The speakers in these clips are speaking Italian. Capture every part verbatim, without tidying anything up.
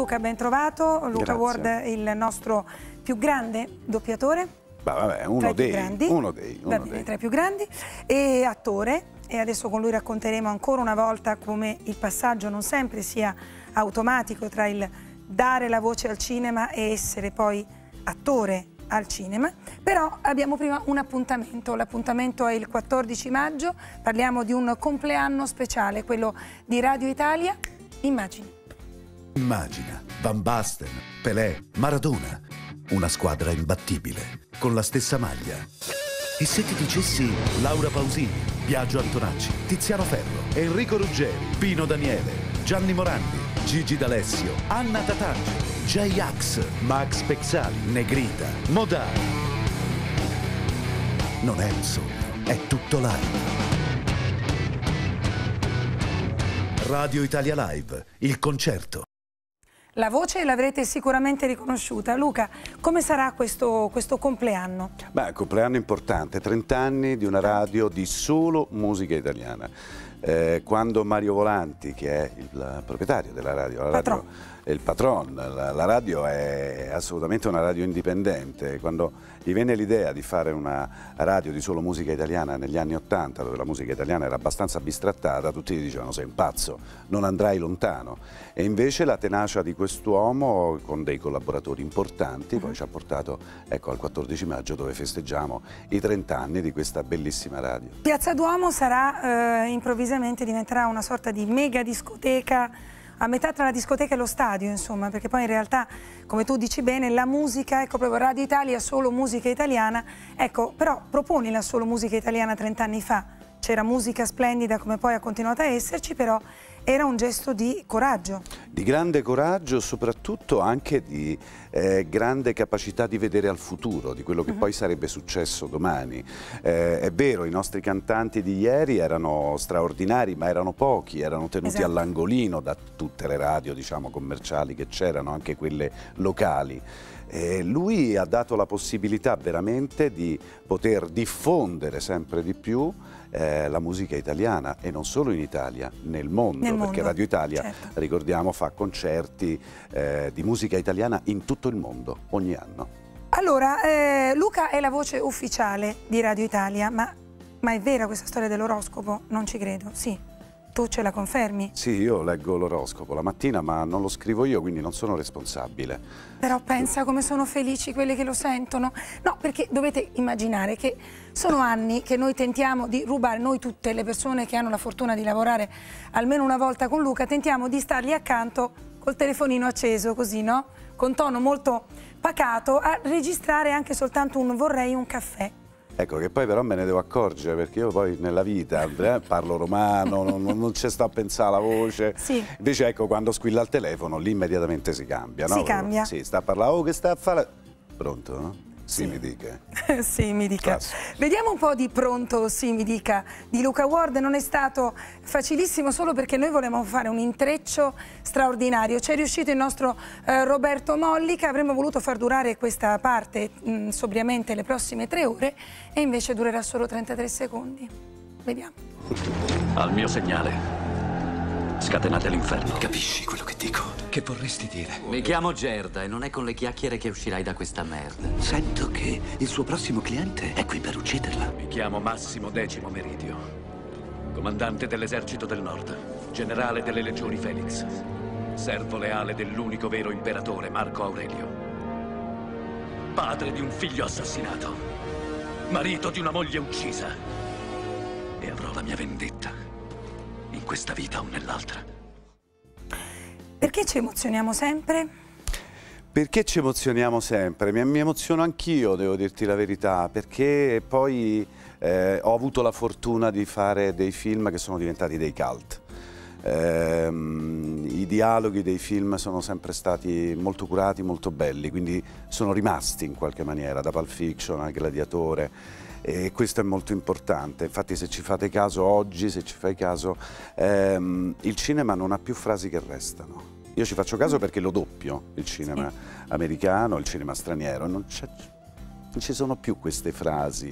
Luca, ben trovato. Luca Grazie. Ward, il nostro più grande doppiatore. Bah, vabbè, uno dei, uno dei, uno Va bene, dei. tra i più grandi, e attore. E adesso con lui racconteremo ancora una volta come il passaggio non sempre sia automatico tra il dare la voce al cinema e essere poi attore al cinema. Però abbiamo prima un appuntamento, l'appuntamento è il quattordici maggio, parliamo di un compleanno speciale, quello di Radio Italia. Immagini. Immagina Van Basten, Pelé, Maradona, una squadra imbattibile, con la stessa maglia. E se ti dicessi Laura Pausini, Biagio Antonacci, Tiziano Ferro, Enrico Ruggeri, Pino Daniele, Gianni Morandi, Gigi D'Alessio, Anna Tatangelo, J-Ax, Max Pezzali, Negrita, Modà. Non è un sogno, è tutto live. Radio Italia Live, il concerto. La voce l'avrete sicuramente riconosciuta. Luca, come sarà questo, questo compleanno? Beh, un compleanno importante, trenta anni di una radio di solo musica italiana. Eh, quando Mario Volanti, che è il proprietario della radio, la radio è il patron, la, la radio è assolutamente una radio indipendente, quando gli venne l'idea di fare una radio di solo musica italiana negli anni ottanta, dove la musica italiana era abbastanza bistrattata, tutti gli dicevano sei un pazzo, non andrai lontano. E invece la tenacia di quest'uomo, con dei collaboratori importanti, poi ci ha portato, ecco, al quattordici maggio, dove festeggiamo i trenta anni di questa bellissima radio. Piazza Duomo sarà, eh, improvvisamente diventerà una sorta di mega discoteca, a metà tra la discoteca e lo stadio, insomma, perché poi in realtà, come tu dici bene, la musica, ecco, proprio Radio Italia, solo musica italiana, ecco, però proponi la solo musica italiana trent'anni fa, c'era musica splendida come poi ha continuato a esserci, però era un gesto di coraggio. Di grande coraggio, soprattutto anche di eh, grande capacità di vedere al futuro, di quello che uh-huh. poi sarebbe successo domani. Eh, è vero, i nostri cantanti di ieri erano straordinari, ma erano pochi, erano tenuti esatto. all'angolino da tutte le radio, diciamo, commerciali che c'erano, anche quelle locali. E lui ha dato la possibilità veramente di poter diffondere sempre di più eh, la musica italiana, e non solo in Italia, nel mondo, nel perché mondo, Radio Italia, certo. ricordiamo, fa concerti eh, di musica italiana in tutto il mondo, ogni anno. Allora, eh, Luca è la voce ufficiale di Radio Italia, ma, ma è vera questa storia dell'oroscopo? Non ci credo, sì. Tu ce la confermi? Sì, io leggo l'oroscopo la mattina, ma non lo scrivo io, quindi non sono responsabile. Però pensa come sono felici quelli che lo sentono. No, perché dovete immaginare che sono anni che noi tentiamo di rubare, noi tutte le persone che hanno la fortuna di lavorare almeno una volta con Luca, tentiamo di stargli accanto col telefonino acceso, così, no? Con tono molto pacato, a registrare anche soltanto un vorrei un caffè. Ecco, che poi però me ne devo accorgere, perché io poi nella vita eh, parlo romano, non, non ci sto a pensare alla voce. Sì. Invece ecco, quando squilla il telefono, lì immediatamente si cambia, no? Si cambia. Sì, sta a parlare, oh, che sta a fare? Pronto, no? Sì, sì, mi dica. Sì, mi dica. Classico. Vediamo un po' di Pronto, sì, mi dica, di Luca Ward. Non è stato facilissimo, solo perché noi volevamo fare un intreccio straordinario. Ci è riuscito il nostro eh, Roberto Mollica. Avremmo voluto far durare questa parte mh, sobriamente le prossime tre ore, e invece durerà solo trentatré secondi. Vediamo. Al mio segnale scatenate l'inferno. Capisci quello che dico? Che vorresti dire? Mi chiamo Gerda e non è con le chiacchiere che uscirai da questa merda. Sento che il suo prossimo cliente è qui per ucciderla. Mi chiamo Massimo Decimo Meridio, comandante dell'esercito del Nord, generale delle legioni Felix, servo leale dell'unico vero imperatore Marco Aurelio, padre di un figlio assassinato, marito di una moglie uccisa, e avrò la mia vendetta in questa vita o nell'altra. Perché ci emozioniamo sempre? Perché ci emozioniamo sempre? Mi, mi emoziono anch'io, devo dirti la verità, perché poi eh, ho avuto la fortuna di fare dei film che sono diventati dei cult. Eh, I dialoghi dei film sono sempre stati molto curati, molto belli, quindi sono rimasti in qualche maniera, da Pulp Fiction a Gladiatore. E questo è molto importante. Infatti, se ci fate caso oggi, se ci fai caso, ehm, il cinema non ha più frasi che restano. Io ci faccio caso perché lo doppio, il cinema sì. americano, il cinema straniero, non, non ci sono più queste frasi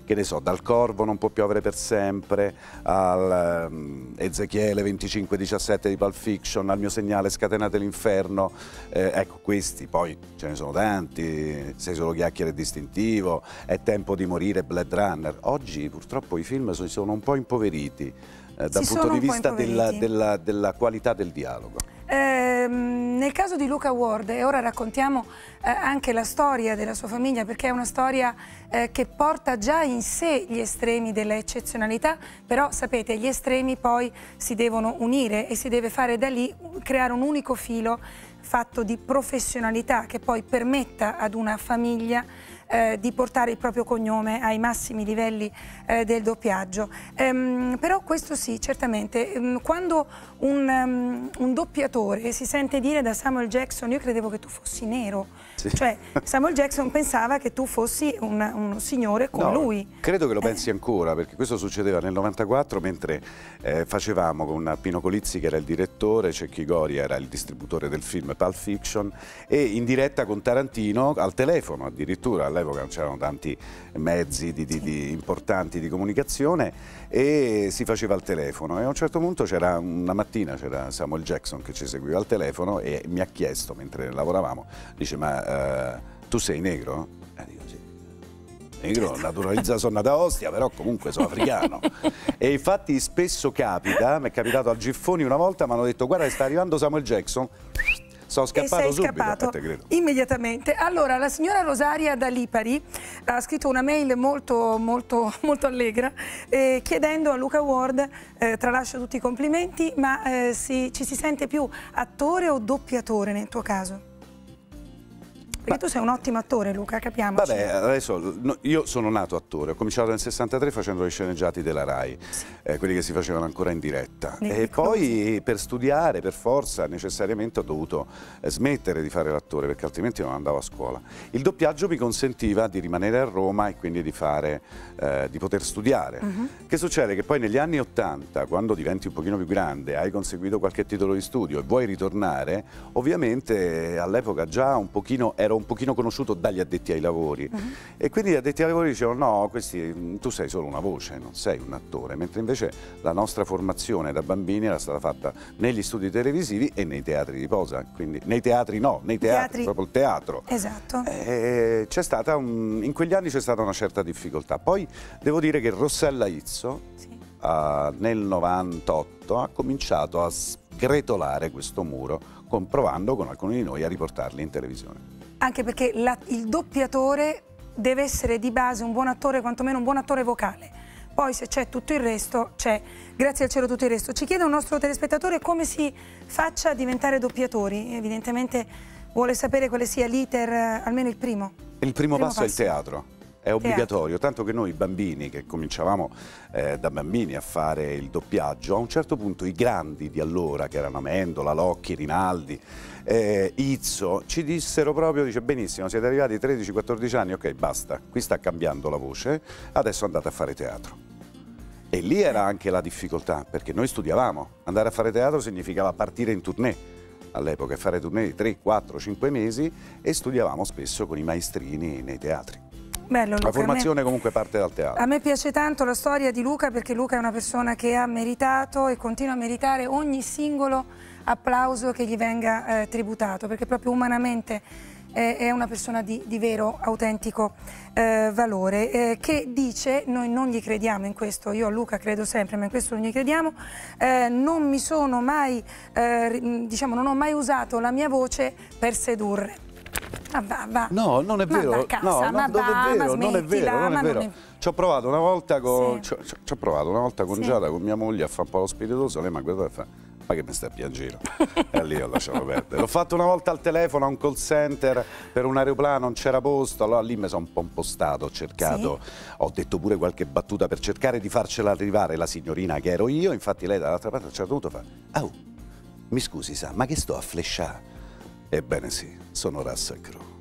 che ne so, dal Corvo non può piovere per sempre, al um, Ezechiele venticinque diciassette di Pulp Fiction, al Mio segnale Scatenate l'inferno, eh, ecco questi, poi ce ne sono tanti, Sei solo chiacchiere e distintivo, È tempo di morire, Blade Runner. Oggi purtroppo i film si sono un po' impoveriti eh, dal punto di vista della, della, della qualità del dialogo. Eh, nel caso di Luca Ward, e ora raccontiamo eh, anche la storia della sua famiglia, perché è una storia eh, che porta già in sé gli estremi della eccezionalità, però sapete, gli estremi poi si devono unire e si deve fare da lì, creare un unico filo fatto di professionalità che poi permetta ad una famiglia Eh, di portare il proprio cognome ai massimi livelli eh, del doppiaggio. Ehm, però questo sì, certamente, ehm, quando un, um, un doppiatore si sente dire da Samuel Jackson io credevo che tu fossi nero, sì. Cioè Samuel Jackson pensava che tu fossi un, un signore con no, lui. Credo che lo pensi eh. ancora, perché questo succedeva nel novantaquattro mentre eh, facevamo con Pino Colizzi che era il direttore, Cecchi Gori era il distributore del film Pulp Fiction, e in diretta con Tarantino al telefono addirittura. All'epoca non c'erano tanti mezzi di, di, di importanti di comunicazione e si faceva al telefono, e a un certo punto c'era una mattina c'era Samuel Jackson che ci seguiva al telefono e mi ha chiesto mentre lavoravamo, dice ma uh, tu sei negro? E dico sì, negro, naturalizzato, sono nato a Ostia, però comunque sono africano. E infatti spesso capita, mi è capitato al Giffoni una volta, mi hanno detto guarda sta arrivando Samuel Jackson, sono scappato e sei subito, scappato credo. immediatamente. Allora, la signora Rosaria da Lipari ha scritto una mail molto, molto, molto allegra eh, chiedendo a Luca Ward, eh, tralascio tutti i complimenti, ma eh, si, ci si sente più attore o doppiatore nel tuo caso? Perché tu sei un ottimo attore, Luca, capiamoci. Vabbè, adesso no, io sono nato attore, ho cominciato nel sessantatré facendo gli sceneggiati della Rai, sì. eh, quelli che si facevano ancora in diretta. Nei e poi per studiare, per forza, necessariamente ho dovuto eh, smettere di fare l'attore, perché altrimenti non andavo a scuola. Il doppiaggio mi consentiva di rimanere a Roma e quindi di, fare, eh, di poter studiare. Uh-huh. Che succede? Che poi negli anni ottanta, quando diventi un pochino più grande, hai conseguito qualche titolo di studio e vuoi ritornare, ovviamente all'epoca già un pochino ero un pochino conosciuto dagli addetti ai lavori uh-huh. e quindi gli addetti ai lavori dicevano no, questi, tu sei solo una voce, non sei un attore, mentre invece la nostra formazione da bambini era stata fatta negli studi televisivi e nei teatri di posa, quindi nei teatri no, nei teatri, teatri. proprio il teatro. Esatto. E c'è stata un, in quegli anni c'è stata una certa difficoltà. Poi devo dire che Rossella Izzo sì. uh, nel novantotto ha cominciato a sgretolare questo muro, con, provando con alcuni di noi a riportarli in televisione. Anche perché la, il doppiatore deve essere di base un buon attore, quantomeno un buon attore vocale. Poi se c'è tutto il resto, c'è, grazie al cielo tutto il resto. Ci chiede un nostro telespettatore come si faccia a diventare doppiatori. Evidentemente vuole sapere quale sia l'iter, almeno il primo. Il primo, il primo passo, passo è il teatro. È obbligatorio, tanto che noi bambini, che cominciavamo eh, da bambini a fare il doppiaggio, a un certo punto i grandi di allora, che erano Amendola, Locchi, Rinaldi, eh, Izzo, ci dissero proprio, dice benissimo, siete arrivati a tredici quattordici anni, ok basta, qui sta cambiando la voce, adesso andate a fare teatro. E lì era anche la difficoltà, perché noi studiavamo, andare a fare teatro significava partire in tournée, all'epoca fare tournée di tre, quattro, cinque mesi e studiavamo spesso con i maestrini nei teatri. Bello, Luca. La formazione me, comunque parte dal teatro. A me piace tanto la storia di Luca, perché Luca è una persona che ha meritato e continua a meritare ogni singolo applauso che gli venga eh, tributato, perché proprio umanamente eh, è una persona di, di vero, autentico eh, valore, eh, che dice, noi non gli crediamo in questo, io a Luca credo sempre, ma in questo non gli crediamo, eh, non mi sono mai, eh, diciamo, non ho mai usato la mia voce per sedurre. Ma va, va. No, non è vero. Ma casa, no, ma non, va, è vero, ma non è vero, non è vero. Non è... Ci ho provato una volta con, sì. ci, ci ho provato una volta con sì. Giada, con mia moglie, a fare un po' lo spiritoso, lei mi ha guardato e fa, ma che mi stai a piangere? E lì ho lasciato perdere. L'ho fatto una volta al telefono a un call center per un aeroplano, non c'era posto, allora lì mi sono un po' impostato, ho cercato, sì. ho detto pure qualche battuta per cercare di farcela arrivare la signorina che ero io, infatti lei dall'altra parte a un certo punto fa, oh, mi scusi sa, ma che sto a flashare? Ebbene sì, sono Russell Crowe.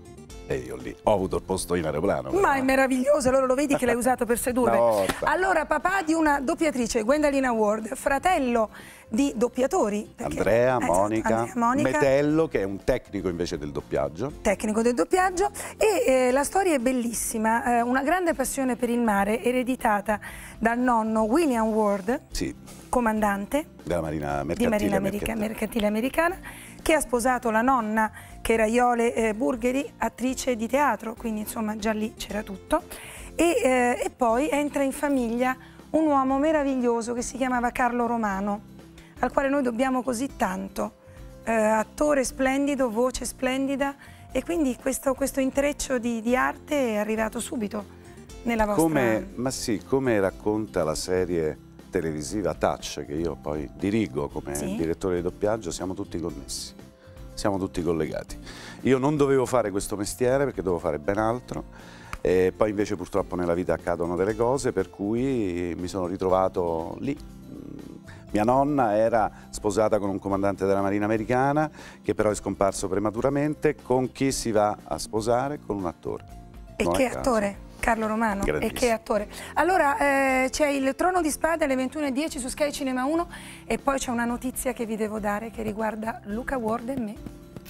E io lì ho avuto il posto in aeroplano. Ma però. è meraviglioso, allora lo vedi che l'hai usato per sedurre. Allora, papà di una doppiatrice, Gwendalina Ward, fratello di doppiatori. Perché, Andrea, eh, Monica, esatto, Andrea, Monica, Metello, che è un tecnico invece del doppiaggio. Tecnico del doppiaggio. E eh, la storia è bellissima, eh, una grande passione per il mare ereditata dal nonno William Ward, sì, comandante della Marina Mercantile, di Marina America, Mercantile Americana, che ha sposato la nonna, che era Iole eh, Burgheri, attrice di teatro, quindi insomma già lì c'era tutto. E, eh, e poi entra in famiglia un uomo meraviglioso che si chiamava Carlo Romano, al quale noi dobbiamo così tanto. Eh, attore splendido, voce splendida, e quindi questo, questo intreccio di, di arte è arrivato subito nella vostra... Come, ma sì, come racconta la serie televisiva Touch, che io poi dirigo come sì. direttore di doppiaggio, siamo tutti connessi, siamo tutti collegati. Io non dovevo fare questo mestiere perché dovevo fare ben altro, e poi invece purtroppo nella vita accadono delle cose per cui mi sono ritrovato lì. Mia nonna era sposata con un comandante della Marina Americana che però è scomparso prematuramente. Con chi si va a sposare? Con un attore. E Non che a attore? caso. Carlo Romano. E che attore. Allora, eh, c'è il Trono di Spade alle ventuno e dieci su Sky Cinema uno, e poi c'è una notizia che vi devo dare che riguarda Luca Ward e me.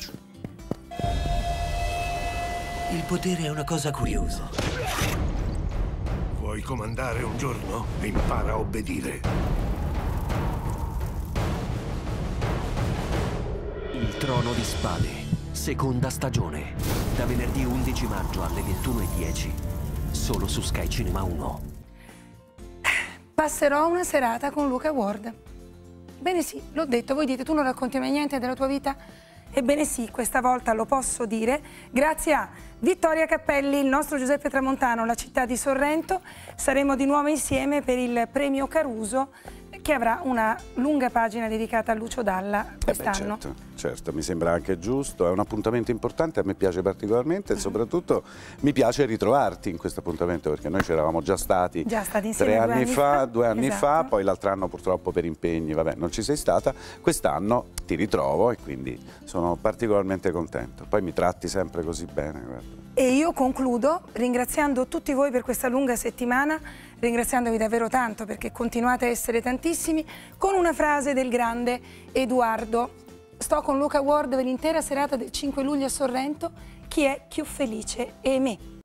Il potere è una cosa curiosa. Vuoi comandare un giorno? Impara a obbedire. Il Trono di Spade, seconda stagione, da venerdì undici maggio alle ventuno e dieci, solo su Sky Cinema uno. Passerò una serata con Luca Ward. Bene sì, l'ho detto, voi dite tu non racconti mai niente della tua vita? Ebbene sì, questa volta lo posso dire, grazie a Vittoria Cappelli, il nostro Giuseppe Tramontano, la città di Sorrento. Saremo di nuovo insieme per il premio Caruso, che avrà una lunga pagina dedicata a Lucio Dalla quest'anno. Eh certo, certo, mi sembra anche giusto, è un appuntamento importante, a me piace particolarmente e soprattutto mi piace ritrovarti in questo appuntamento, perché noi ci eravamo già stati, già stati insieme tre due anni, anni fa, fa, due anni esatto. fa, poi l'altro anno purtroppo per impegni, vabbè, non ci sei stata, quest'anno ti ritrovo e quindi sono particolarmente contento, poi mi tratti sempre così bene, guarda. E io concludo ringraziando tutti voi per questa lunga settimana, ringraziandovi davvero tanto perché continuate a essere tantissimi, con una frase del grande Edoardo. Sto con Luca Ward per l'intera serata del cinque luglio a Sorrento, chi è più felice è me.